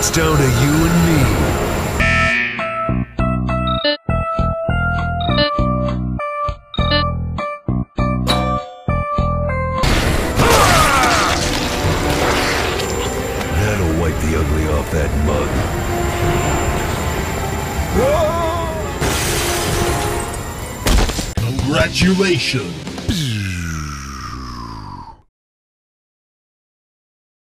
It's down to you and me. That'll wipe the ugly off that mug. Congratulations!